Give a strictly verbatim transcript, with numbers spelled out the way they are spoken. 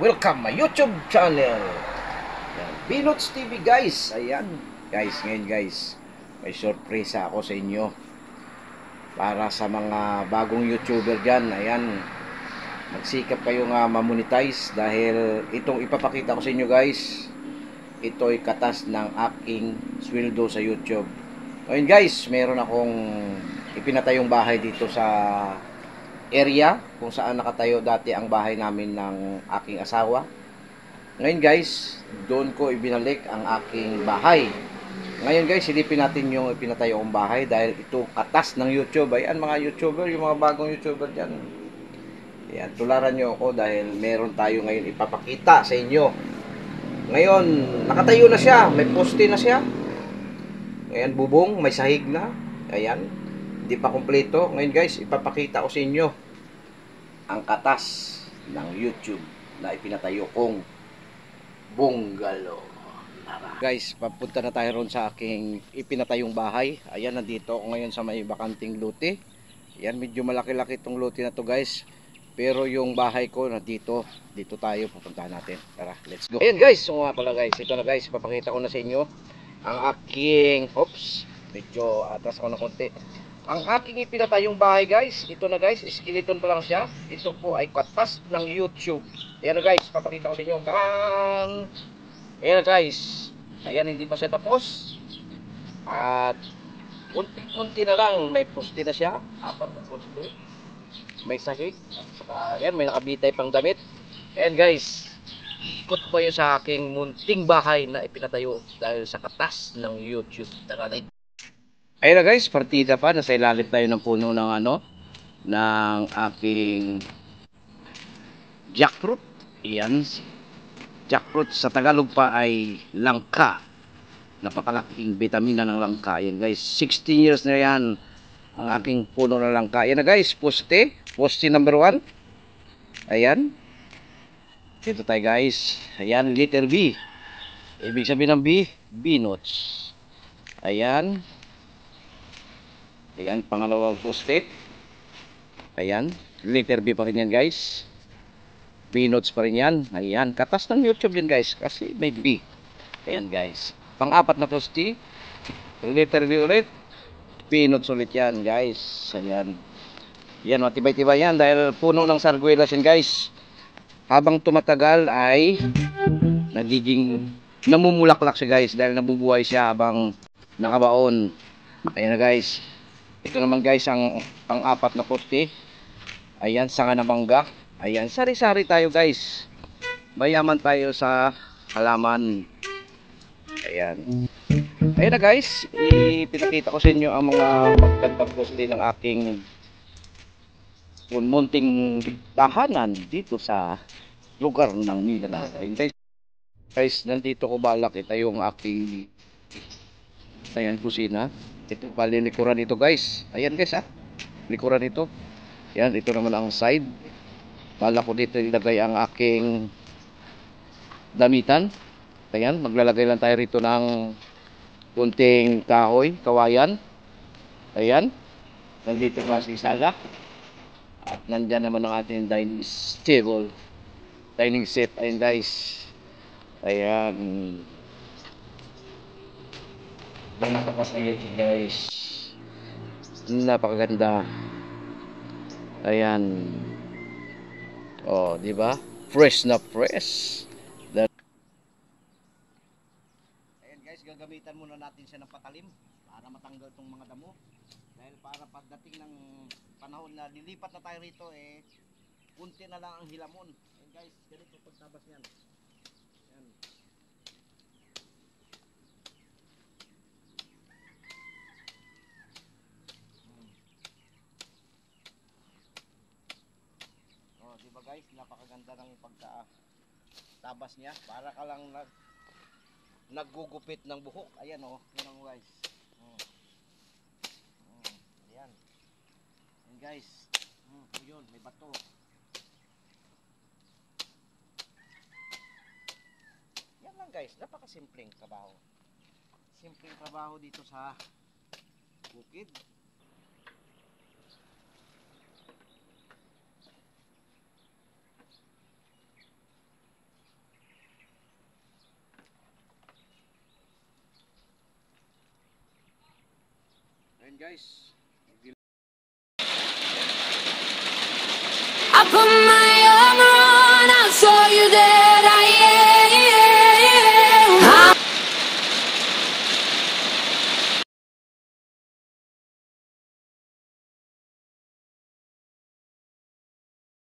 welcome my YouTube channel. Yan, Binots T V guys. Ayan, guys, ngayon guys, may sorpresa ako sa inyo. Para sa mga bagong YouTuber dyan, ayan, magsikap kayo nga mamonetize dahil itong ipapakita ko sa inyo guys, ito'y katas ng aking sweldo sa YouTube. Ngayon guys, meron akong ipinatayong bahay dito sa area kung saan nakatayo dati ang bahay namin ng aking asawa. Ngayon guys, doon ko ibinalik ang aking bahay. Ngayon guys, silipin natin yung ipinatayo kong bahay dahil ito katas ng YouTube. Ayan mga YouTuber, yung mga bagong YouTuber dyan. Ayan, tularan nyo ako dahil meron tayo ngayon ipapakita sa inyo. Ngayon, nakatayo na siya, may poste na siya. Ayan, bubong, may sahig na. Ayan, hindi pa kumpleto. Ngayon guys, ipapakita ko sa inyo ang katas ng YouTube na ipinatayo kong bungalow. Tara. Guys, papunta na tayo ron sa aking ipinatayong bahay. Ayan, nandito ako ngayon sa may bakanting lote. Ayan, medyo malaki-laki itong lote na to guys. Pero yung bahay ko nandito, dito tayo pupuntahan natin. Tara, let's go. Ayan guys, so nga pala guys, ito na guys, papakita ko na sa inyo ang aking, oops, medyo atras ako ng konti. Ang aking ipinatayong bahay guys, ito na guys, skeleton pa lang siya. Ito po ay katas ng YouTube. Ayan na guys, papakita ko sa inyo. Tarang! Ayan na guys, ayan, hindi pa siya tapos. At unti-unti na lang, may poste na siya. Apat na poste. May sahig. Ayan, may nakabitay pang damit. Ayan guys, ikot po yun sa aking munting bahay na ipinatayo dahil sa katas ng YouTube. Tara, ayun na guys, partida pa. Nasa ilalim tayo ng puno ng ano, ng aking jackfruit. Ayan, jackfruit sa Tagalog pa ay langka. Napakalaking vitamina ng langka. Ayan guys, sixteen years na yan ang aking puno ng langka. Ayan na guys, poste. Poste number one. Ayan. Dito tayo guys. Ayan, letter B. Ibig sabihin ng B, Binots. Ayan. Ayan, pangalawang poste. Ayan, letter B pa rin yan guys. Binots pa rin yan. Ayan, katas ng YouTube yan guys. Kasi may B. Ayan guys. Pang-apat na poste. Letter B ulit. Binots ulit yan guys. Ayan. Yan, matibay-tibay yan dahil puno ng sarguelas yan guys. Habang tumatagal ay nagiging namumulaklak siya guys dahil nabubuhay siya habang nakabaon. Ayan na guys. Ito naman guys ang pang-apat na poste. Ayan, sanga na mangga. Ayan, sari-sari tayo guys. Mayaman tayo sa halaman. Ayan. Ayan na guys, ipinakita ko sa inyo ang mga magandang poste ng aking munting tahanan dito sa lugar ng Mindanao. Guys, guys, nandito ko balak ito yung aking ayan, kusina. Ito pala likuran nito guys. Ayan guys ah, likuran nito. Ayan, ito naman ang side. Balak ko dito ilagay ang aking damitan. Ayan, maglalagay lang tayo rito ng kunting kahoy, kawayan. Ayan, nandito pa si sala. At nandyan naman ang ating dining table, dining set. Ayan guys. Ayan. Napakasaya guys. Napakaganda. Ayan. Oh, di ba? Fresh na fresh. That... Ayan guys, gagamitan muna natin siya ng patalim para matanggal tong mga damo. Dahil para pagdating ng panahon na lilipat na tayo rito eh kunti na lang ang hilamon. Ayan guys, ganito pagtabas niyan. Ayan. Hmm. Oh, di ba guys, napakaganda ng pagka-tabas niya. Para ka lang nag naggugupit ng buhok. Ayan oh, yun guys. Hmm. Hmm. Ayan. Ayan guys. Hmm, yun, may bato. Yan lang guys, napakasimpleng trabaho. Simpleng trabaho dito sa bukid. Ayan guys.